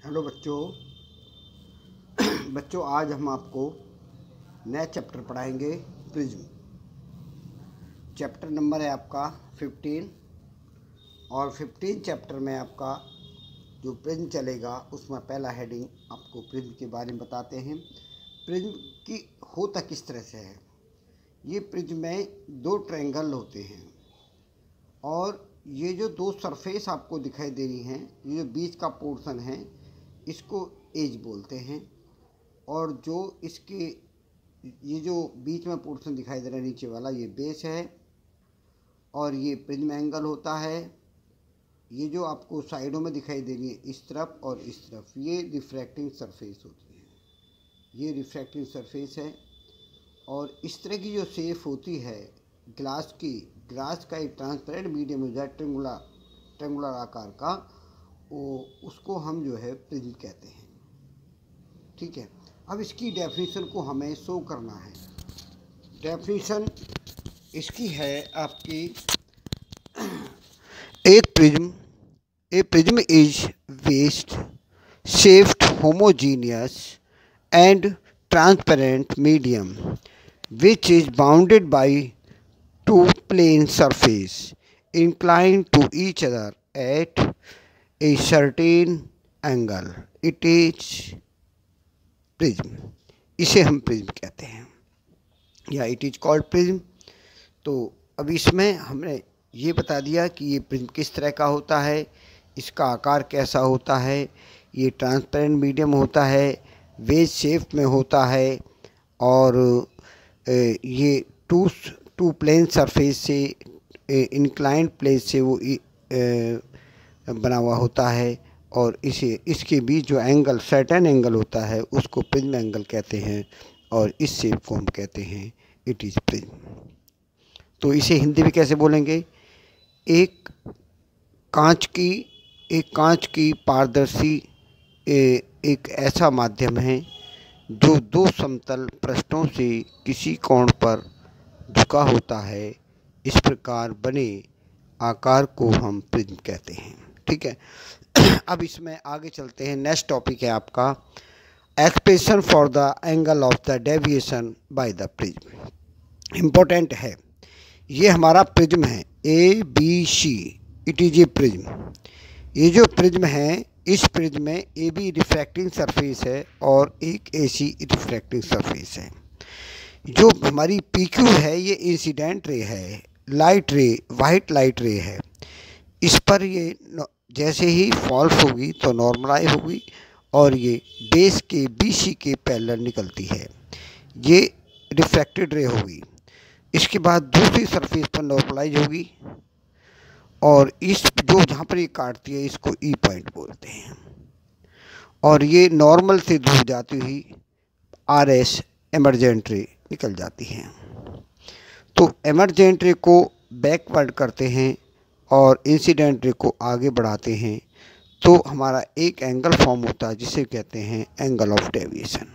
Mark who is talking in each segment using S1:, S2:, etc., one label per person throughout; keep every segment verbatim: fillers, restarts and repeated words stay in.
S1: Hello बच्चों बच्चों आज हम आपको नया चैप्टर पढ़ाएंगे प्रिज्म। चैप्टर नंबर है आपका फिफ्टीन और फिफ्टीन चैप्टर में आपका जो प्रिज्म चलेगा उसमें पहला हेडिंग आपको प्रिज्म के बारे में बताते हैं। प्रिज्म की होता किस तरह से है। ये प्रिज्म में दो ट्रायंगल होते हैं और ये जो दो सरफेस आपको दिखाई दे रही हैं, ये जो बीच का पोर्शन है इसको एज बोलते हैं और जो इसके ये जो बीच में पोर्शन दिखाई दे रहा है नीचे वाला ये बेस है और ये प्रिज्म एंगल होता है। ये जो आपको साइडों में दिखाई दे रही है इस तरफ और इस तरफ ये रिफ्रैक्टिंग सरफेस होती है, ये रिफ्रैक्टिंग सरफेस है। और इस तरह की जो शेप होती है ग्लास की, ग्लास का एक ट्रांसपेरेंट मीडियम हो जाए ट्रेंगुलर ट्रेंगुलर आकार का, वो उसको हम जो है प्रिज्म कहते हैं। ठीक है, अब इसकी डेफिनेशन को हमें शो करना है। डेफिनेशन इसकी है आपकी, एक प्रिज्म ए प्रिज्म इज वेस्ट shaped homogeneous and transparent medium which is bounded by two plane surface inclined to each other at a certain angle. It is prism. इसे हम प्रिज्म कहते हैं या इट इज कॉल्ड प्रिज्म। तो अब इसमें हमने ये बता दिया कि ये प्रिज्म किस तरह का होता है, इसका आकार कैसा होता है, ये ट्रांसपेरेंट मीडियम होता है, वेज शेप में होता है और ये टू टू प्लेन सरफेस से इंक्लाइंड प्लेन से वो बना हुआ होता है और इसे इसके बीच जो एंगल सर्टेन एंगल होता है उसको प्रिज्म एंगल कहते हैं और इस शेप को हम कहते हैं इट इज़ प्रिज्म। तो इसे हिंदी में कैसे बोलेंगे, एक कांच की एक कांच की पारदर्शी एक ऐसा माध्यम है जो दो समतल पृष्ठों से किसी कोण पर झुका होता है, इस प्रकार बने आकार को हम प्रिज्म कहते हैं। ठीक है, अब इसमें आगे चलते हैं। नेक्स्ट टॉपिक है आपका expression for the angle of the deviation by the prism. Important है, ये हमारा प्रिज्म है A B C, it is a prism. ये जो प्रिज्म है इस प्रिज्म में ए बी रिफ्रैक्टिंग सरफेस है और एक ए सी रिफ्रैक्टिंग सरफेस है। जो हमारी पी क्यू है ये इंसिडेंट रे है, लाइट रे, वाइट लाइट रे है। इस पर ये जैसे ही फॉल्स होगी तो नॉर्मलाइज होगी और ये बेस के बी सी के पैरेलल निकलती है, ये रिफ्रैक्टेड रे होगी। इसके बाद दूसरी सरफेस पर नॉर्मलाइज होगी और इस जो जहाँ पर ये काटती है इसको ई पॉइंट बोलते हैं और ये नॉर्मल से दूर जाती हुई आर एस एमरजेंट रे निकल जाती हैं। तो एमरजेंट रे को बैकवर्ड करते हैं और इंसिडेंट रे को आगे बढ़ाते हैं तो हमारा एक एंगल फॉर्म होता है जिसे कहते हैं एंगल ऑफ डेविएशन।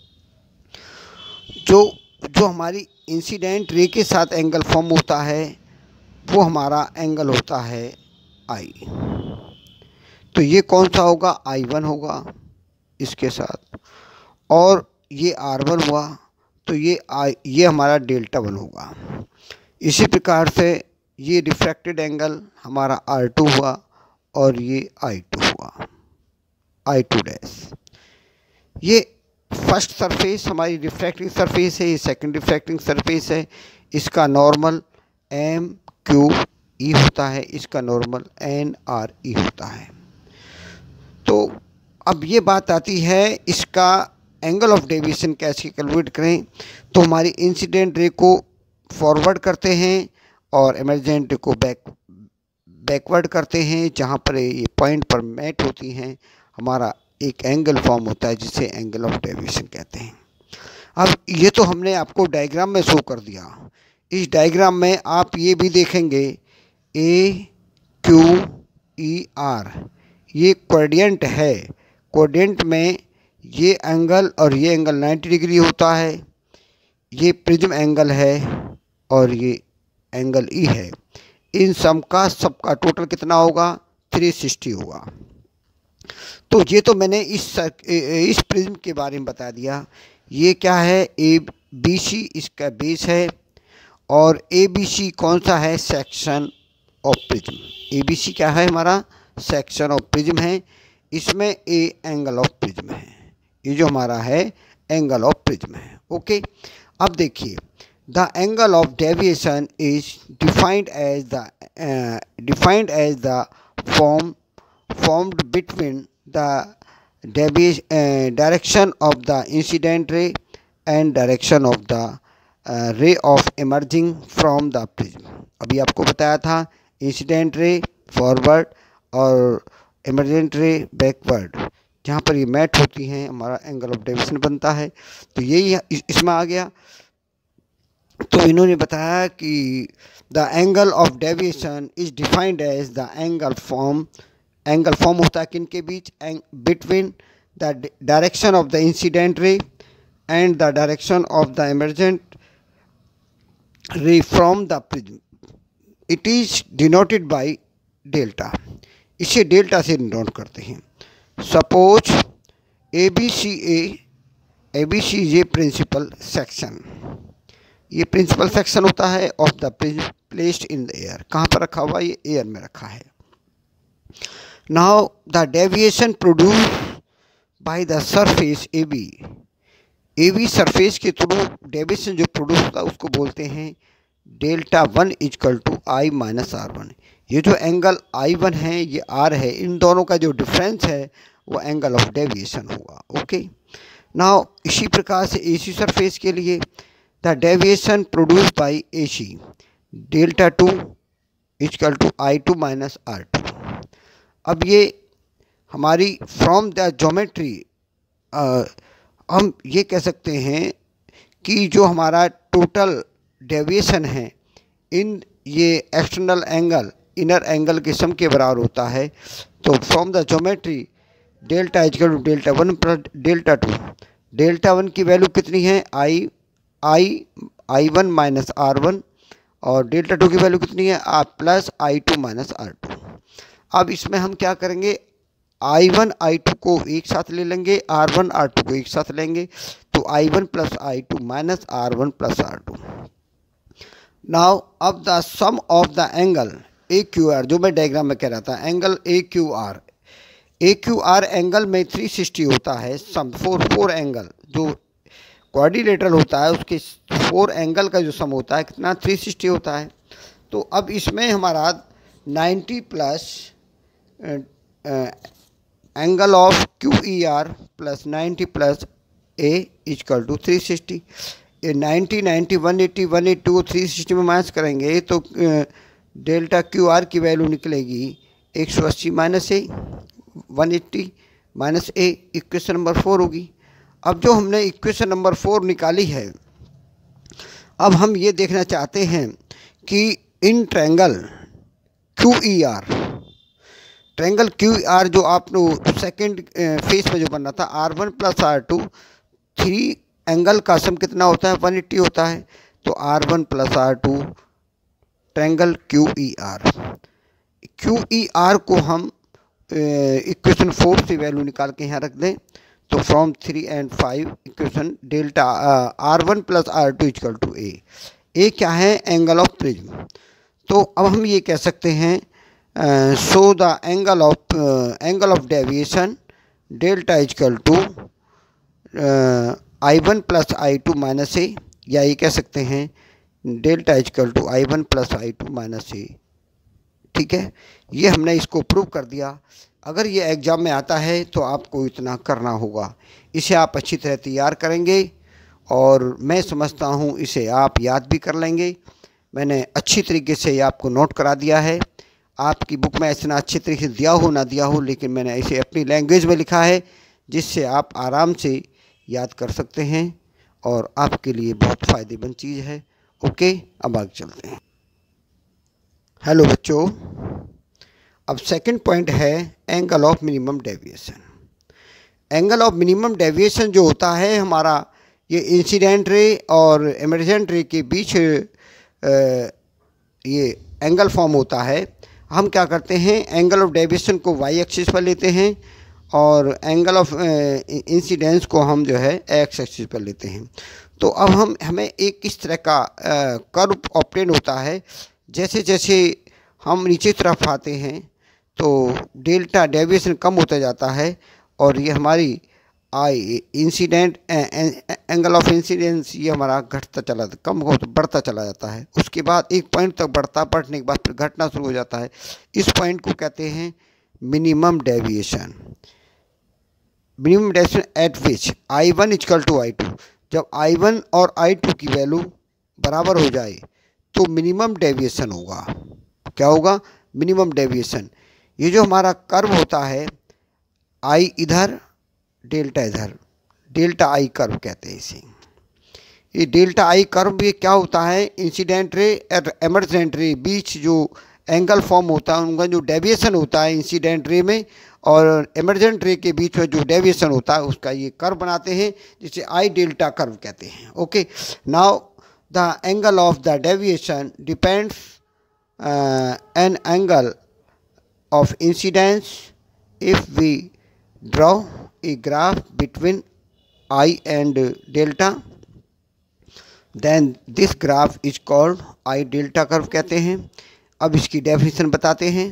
S1: जो जो हमारी इंसिडेंट रे के साथ एंगल फॉर्म होता है वो हमारा एंगल होता है आई। तो ये कौन सा होगा, आई वन होगा इसके साथ, और ये आर वन हुआ तो ये आई ये हमारा डेल्टा वन होगा। इसी प्रकार से ये रिफ्रैक्टेड एंगल हमारा आर टू हुआ और ये आई टू हुआ, आई टू डैश। ये फर्स्ट सरफेस हमारी रिफ्रैक्टिंग सरफेस है, ये सेकंड रिफ्रैक्टिंग सरफेस है। इसका नॉर्मल एम क्यू ई होता है, इसका नॉर्मल एन आर ई होता है। तो अब ये बात आती है इसका एंगल ऑफ डेविएशन कैसे कैलकुलेट करें। तो हमारी इंसिडेंट रे को फॉरवर्ड करते हैं और इमरजेंट रे को बैक बैकवर्ड करते हैं, जहाँ पर ये पॉइंट पर मैट होती हैं हमारा एक एंगल फॉर्म होता है जिसे एंगल ऑफ डेविएशन कहते हैं। अब ये तो हमने आपको डायग्राम में शो कर दिया। इस डायग्राम में आप ये भी देखेंगे ए क्यू ई आर ये क्वाड्रेंट है। क्वाड्रेंट में ये एंगल और ये एंगल नब्बे डिग्री होता है, ये प्रिज्म एंगल है और ये एंगल ई है। इन सम का सबका टोटल कितना होगा, तीन सौ साठ होगा। तो ये तो मैंने इस इस प्रिज्म के बारे में बता दिया। ये क्या है, ए बी सी इसका बेस है, और ए बी सी कौन सा है, section of prism. A B C क्या है हमारा, सेक्शन ऑफ प्रिज्म है। इसमें ए एंगल ऑफ प्रिज्म है, ये जो हमारा है एंगल ऑफ प्रिज्म है। ओके, अब देखिए, the angle of deviation is defined as the defined as the form formed between the uh, direction of the incident ray and direction of the uh, ray of emerging from the prism। अभी आपको बताया था incident ray forward और emergent रे backward, जहाँ पर ये mat होती हैं हमारा एंगल ऑफ डेविएशन बनता है। तो यही इसमें आ गया। तो इन्होंने बताया कि the angle of deviation is defined as the angle form angle form होता है किन के बीच, between the direction of the incident ray and the direction of the emergent ray from the prism. It is denoted by delta, इसे delta से denote करते हैं। Suppose A B C A A B C ये principal section, ये principal section होता है of the prism placed in the air. कहाँ पर रखा हुआ, ये एयर में रखा है। Now the deviation produced by the surface A B, A B surface के थ्रू डेविएशन जो प्रोड्यूस होता है उसको बोलते हैं delta one equal to i minus r one. ये जो एंगल आई वन है ये आर है, इन दोनों का जो डिफरेंस है वो एंगल ऑफ डेविएशन होगा। ओके, नाउ इसी प्रकार से ए सी सरफेस के लिए the deviation produce by A C delta two equal to i two minus r two. अब ये हमारी फ्रॉम द ज्योमेट्री हम ये कह सकते हैं कि जो हमारा टोटल डेविएशन है इन ये एक्सटर्नल एंगल इनर एंगल के सम के बराबर होता है। तो from the geometry delta equal to delta one plus delta two. Delta one की वैल्यू कितनी है, i i i one minus r one, और डेल्टा टू की वैल्यू कितनी है, r plus i two minus r two. अब इसमें हम क्या करेंगे, आई वन आई टू को एक साथ ले लेंगे, आर वन आर टू को एक साथ लेंगे, तो i one plus i two minus r one plus r two. Now अब the sum of the angle A Q R, जो मैं डायग्राम में कह रहा था, angle A Q R A Q R angle में थ्री सिक्सटी होता है। सम फोर फोर एंगल जो क्वाड्रिलेटरल होता है उसके फोर एंगल का जो सम होता है कितना, थ्री सिक्सटी होता है। तो अब इसमें हमारा ninety plus angle of Q E R plus ninety plus A equal to three sixty. ये ninety ninety one eighty one eighty को थ्री सिक्सटी में माइनस करेंगे तो डेल्टा क्यू आर की वैल्यू निकलेगी एक सौ अस्सी minus A, one eighty minus A, equation number four होगी। अब जो हमने इक्वेशन नंबर फोर निकाली है, अब हम ये देखना चाहते हैं कि इन triangle Q E R triangle Q R जो आपने सेकंड फेस में जो बनना था r one plus r two, three angle का सम कितना होता है, वन एट्टी होता है। तो r one plus r two triangle Q E R, Q E R को हम इक्वेशन फोर से वैल्यू निकाल के यहाँ रख दें। तो from three and five equation delta r one plus r two equal to A. A क्या है, एंगल ऑफ प्रिज्म। तो अब हम ये कह सकते हैं so the angle of angle of deviation delta equal to i one plus i two minus A, या ये कह सकते हैं delta equal to i one plus i two minus A. ठीक है, ये हमने इसको प्रूव कर दिया। अगर ये एग्ज़ाम में आता है तो आपको इतना करना होगा, इसे आप अच्छी तरह तैयार करेंगे और मैं समझता हूँ इसे आप याद भी कर लेंगे। मैंने अच्छी तरीके से आपको नोट करा दिया है। आपकी बुक में इतना अच्छी तरीके से दिया हो ना दिया हो, लेकिन मैंने इसे अपनी लैंग्वेज में लिखा है जिससे आप आराम से याद कर सकते हैं और आपके लिए बहुत फ़ायदेमंद चीज़ है। ओके, अब आगे चलते हैं। हेलो बच्चों, अब सेकंड पॉइंट है angle of minimum deviation. Angle of minimum deviation जो होता है हमारा, ये इंसिडेंट रे और इमर्जेंट रे के बीच ये एंगल फॉर्म होता है। हम क्या करते हैं, एंगल ऑफ डेविएशन को वाई एक्सिस पर लेते हैं और एंगल ऑफ इंसिडेंस को हम जो है एक्स एक्सिस पर लेते हैं। तो अब हम हमें एक इस तरह का कर्व ऑब्टेन होता है, जैसे जैसे हम नीचे तरफ आते हैं तो डेल्टा डेविएशन कम होता जाता है और ये हमारी i incident angle of incidence ये हमारा घटता चला कम हो तो बढ़ता चला जाता है। उसके बाद एक पॉइंट तक बढ़ता, बढ़ने के बाद फिर घटना शुरू हो जाता है। इस पॉइंट को कहते हैं minimum deviation. Minimum deviation at which i one equal to i two, जब आई वन और आई टू की वैल्यू बराबर हो जाए तो मिनिमम डेविएशन होगा। क्या होगा? Minimum deviation. ये जो हमारा कर्व होता है, आई इधर डेल्टा इधर, डेल्टा आई कर्व कहते हैं इसे। ये डेल्टा आई कर्व भी क्या होता है? इंसिडेंट रे और एमर्जेंट रे बीच जो एंगल फॉर्म होता है, उनका जो डेविएशन होता है इंसिडेंट रे में और एमर्जेंट रे के बीच में जो डेविएशन होता है उसका ये कर्व बनाते हैं, जिसे आई डेल्टा कर्व कहते हैं। Okay, now the angle of the deviation depends on angle of incidence. If we draw a graph between I and delta, then this graph is called I delta curve कहते हैं। अब इसकी definition बताते हैं।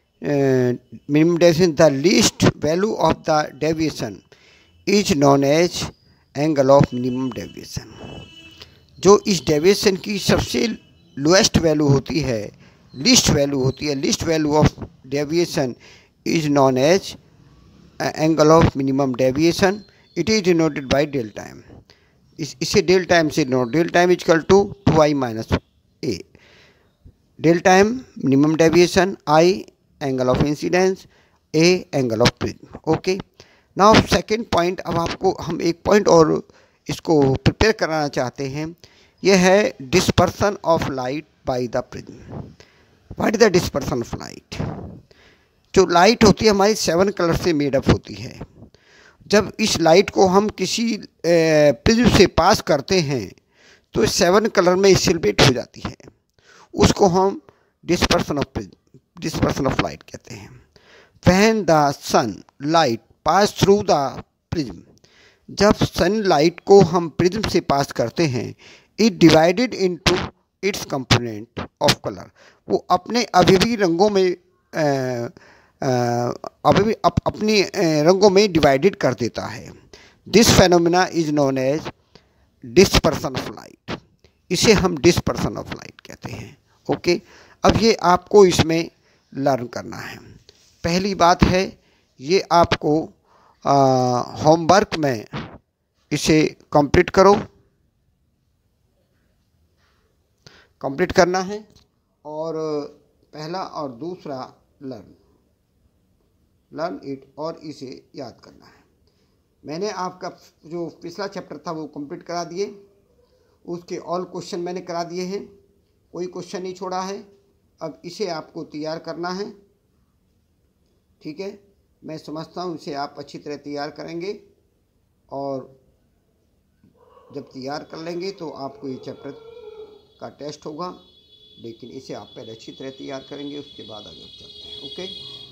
S1: Minimum deviation, the least value of the deviation is known as angle of minimum deviation. जो इस deviation की सबसे लोएस्ट वैल्यू होती है, लीस्ट वैल्यू होती है, least value of deviation is known as angle of minimum deviation. It is denoted by delta m. इस इसे डेल टाइम से note, delta m is equal to two i minus A. Delta m minimum deviation, i angle of incidence, A angle of prism. Okay, now second point. अब आपको हम एक point और इसको prepare कराना चाहते हैं। यह है dispersion of light by the prism. What is the dispersion of light? जो लाइट होती है हमारी सेवन कलर से मेडअप होती है। जब इस लाइट को हम किसी प्रिज्म से पास करते हैं तो सेवन कलर में सिलबेट हो जाती है, उसको हम dispersion of prism, dispersion of light कहते हैं। When the sun light pass through the prism, जब सन लाइट को हम प्रिज्म से पास करते हैं, it divided into its component of colour, वो अपने अभिवी रंगों में अभी अप, अपनी रंगों में डिवाइडेड कर देता है। This phenomena is known as dispersion of light. इसे हम डिस्पर्सन ऑफ लाइट कहते हैं। ओके, अब ये आपको इसमें लर्न करना है। पहली बात है, ये आपको होमवर्क में इसे कंप्लीट करो, कंप्लीट करना है। और पहला और दूसरा लर्न लर्न इट और इसे याद करना है। मैंने आपका जो पिछला चैप्टर था वो कंप्लीट करा दिए, उसके ऑल क्वेश्चन मैंने करा दिए हैं, कोई क्वेश्चन नहीं छोड़ा है। अब इसे आपको तैयार करना है, ठीक है। मैं समझता हूँ इसे आप अच्छी तरह तैयार करेंगे और जब तैयार कर लेंगे तो आपको ये चैप्टर का टेस्ट होगा, लेकिन इसे आप पहले अच्छी तरह तैयार करेंगे, उसके बाद आगे चलते हैं। ओके।